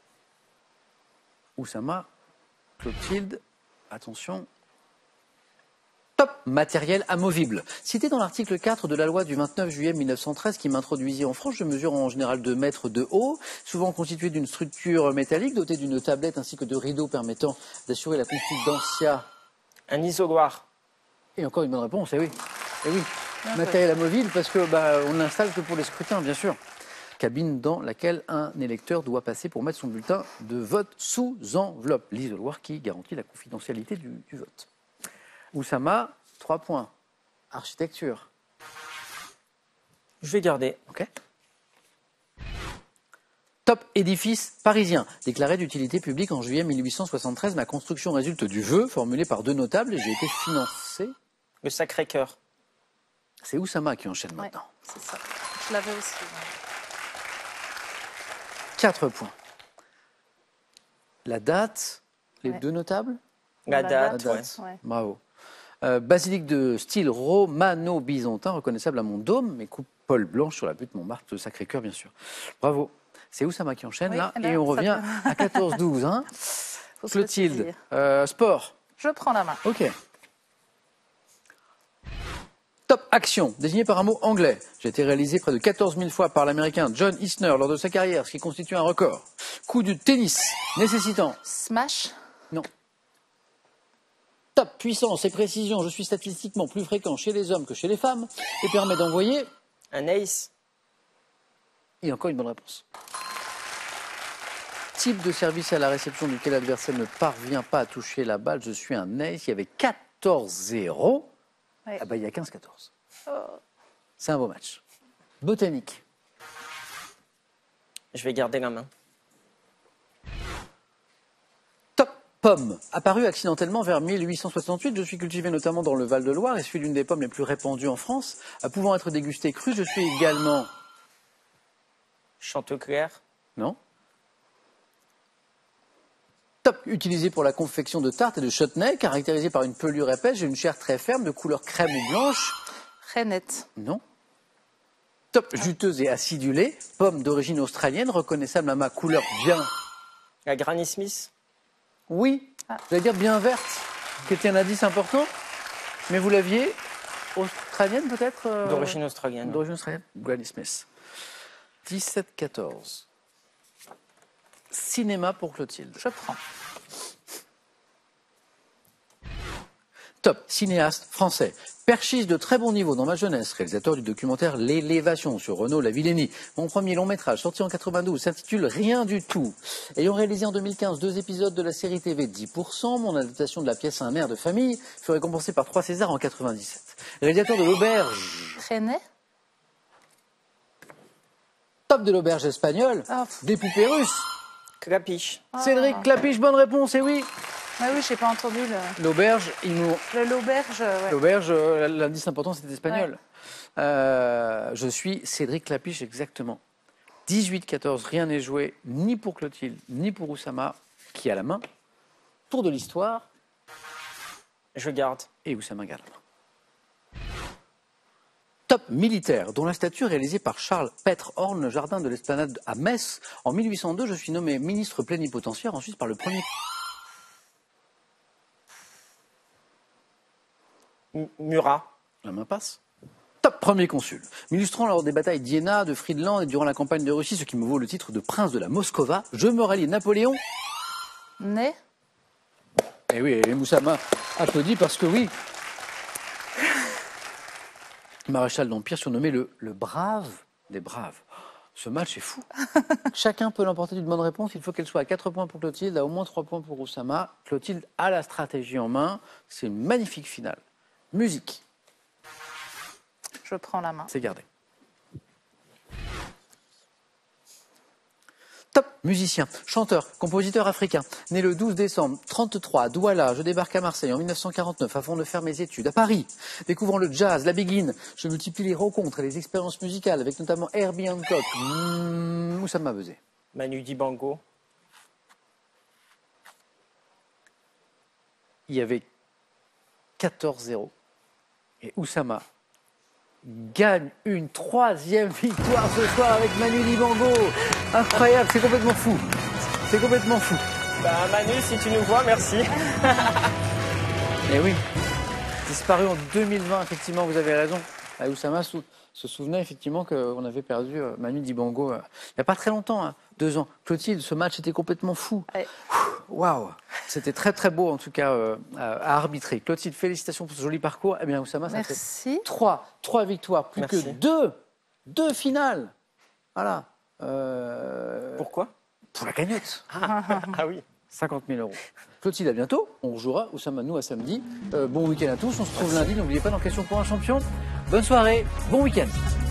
Oussama, Clotilde, attention. Top, matériel amovible. Cité dans l'article quatre de la loi du vingt-neuf juillet mille neuf cent treize qui m'introduisit en France, je mesure en général deux mètres de haut, souvent constitué d'une structure métallique dotée d'une tablette ainsi que de rideaux permettant d'assurer la confidentia. Un isoloir. Et encore une bonne réponse, eh oui. Eh oui. Bien Matériel amovible parce que bah, on l'installe que pour les scrutins, bien sûr. Cabine dans laquelle un électeur doit passer pour mettre son bulletin de vote sous enveloppe. L'isoloir qui garantit la confidentialité du, du vote. Oussama, trois points. Architecture. Je vais garder. Ok. Top édifice parisien. Déclaré d'utilité publique en juillet mille huit cent soixante-treize, ma construction résulte du vœu formulé par deux notables et j'ai été financé. Le Sacré-Cœur. C'est Oussama qui enchaîne Ouais, maintenant. c'est ça. Je l'avais aussi. Quatre points. La date, les Ouais. deux notables. La La date, date. ouais. Ouais. Bravo. Euh, basilique de style romano-byzantin, reconnaissable à mon dôme, mais coupole blanche sur la butte Montmartre, le Sacré-Cœur, bien sûr. Bravo. C'est Oussama qui enchaîne, Oui, là, là, et on ça revient devient- à quatorze douze. Hein. Faut se le Clotilde, saisir. euh, sport. Je prends la main. Ok. Top action, désigné par un mot anglais. J'ai été réalisé près de quatorze mille fois par l'américain John Isner lors de sa carrière, ce qui constitue un record. Coup du tennis, nécessitant. Smash. Non. Top puissance et précision, je suis statistiquement plus fréquent chez les hommes que chez les femmes et permet d'envoyer. Un ace. Et encore une bonne réponse. Type de service à la réception duquel l'adversaire ne parvient pas à toucher la balle, je suis un ace. Il y avait quatorze zéro. Ouais. Ah bah il y a quinze quatorze. Oh. C'est un beau match. Botanique. Je vais garder la main. Top pomme. Apparu accidentellement vers mille huit cent soixante-huit, je suis cultivé notamment dans le Val-de-Loire et suis l'une des pommes les plus répandues en France. Pouvant être dégustée crue, je suis également... Chanteclair. Non. Top utilisé pour la confection de tartes et de chutney, caractérisé par une pelure épaisse, j'ai une chair très ferme, de couleur crème ou blanche. Rainette. Non. Top juteuse et acidulée, pomme d'origine australienne, reconnaissable à ma couleur bien... La Granny Smith. Oui, Ah. j'allais dire bien verte, qui était un indice important, mais vous l'aviez australienne peut-être euh, D'origine australienne. D'origine australienne, Granny Smith. dix-sept quatorze. Cinéma pour Clotilde. Je prends. Top, cinéaste français. Perchiste de très bon niveau dans ma jeunesse, réalisateur du documentaire L'élévation sur Renaud Lavillenie. Mon premier long métrage, sorti en quatre-vingt-douze, s'intitule Rien du tout. Ayant réalisé en deux mille quinze deux épisodes de la série T V dix pour cent, mon adaptation de la pièce Un air de famille fut récompensée par trois Césars en quatre-vingt-dix-sept. Réalisateur de l'Auberge. Rainet. Top de l'Auberge espagnole. Ah, pff. Des poupées russes. Clapiche. Cédric Clapiche, bonne réponse, et oui. Ah oui, j'ai pas entendu le, L'Auberge, ils nous... le l'auberge. Ouais. L'auberge, euh, l'indice important, c'était espagnol. Euh, je suis Cédric Clapiche, exactement. dix-huit quatorze, rien n'est joué, ni pour Clotilde, ni pour Oussama, qui a la main. Tour de l'histoire, Je garde. et Oussama garde la main. Top militaire, dont la statue réalisée par Charles Petre Horn, le jardin de l'Esplanade à Metz. En mille huit cent deux, je suis nommé ministre plénipotentiaire en Suisse par le premier... M- Murat. La main passe. Top premier consul. M'illustrant lors des batailles d'Iéna, de Friedland et durant la campagne de Russie, ce qui me vaut le titre de prince de la Moscova, je me rallie Napoléon. Né. Et oui, et Moussama applaudit parce que oui. Maréchal d'Empire surnommé le, le brave des braves. Ce match est fou. Chacun peut l'emporter d'une bonne réponse. Il faut qu'elle soit à quatre points pour Clotilde, à au moins trois points pour Oussama. Clotilde a la stratégie en main. C'est une magnifique finale. Musique, Je prends la main. c'est gardé. Top musicien, chanteur, compositeur africain. Né le douze décembre trente-trois à Douala, je débarque à Marseille en mille neuf cent quarante-neuf afin de faire mes études. À Paris, découvrant le jazz, la biguine, je multiplie les rencontres et les expériences musicales avec notamment Herbie Hancock. Mmh, Oussama Beuzé. Manu Dibango. Il y avait quatorze zéro. Et Oussama gagne une troisième victoire ce soir avec Manu Dibango. Incroyable, c'est complètement fou. C'est complètement fou. Bah, Manu, si tu nous vois, merci. Et oui, disparu en deux mille vingt, effectivement, vous avez raison. Ah, Oussama sou- se souvenait effectivement qu'on avait perdu euh, Manu Dibango euh, il n'y a pas très longtemps, hein, deux ans. Clotilde, ce match était complètement fou. Ouais. Waouh, c'était très très beau en tout cas euh, à, à arbitrer. Clotilde, félicitations pour ce joli parcours. Eh bien, Oussama, ça fait Merci. trois, trois victoires, plus Merci. que deux, deux finales. Voilà. Euh, Pourquoi pour la cagnotte. Ah oui. cinquante mille euros. Clotilde, à bientôt. On rejouera Oussama nous à samedi. Euh, bon week-end à tous. On se retrouve lundi. N'oubliez pas dans Question pour un champion. Bonne soirée. Bon week-end.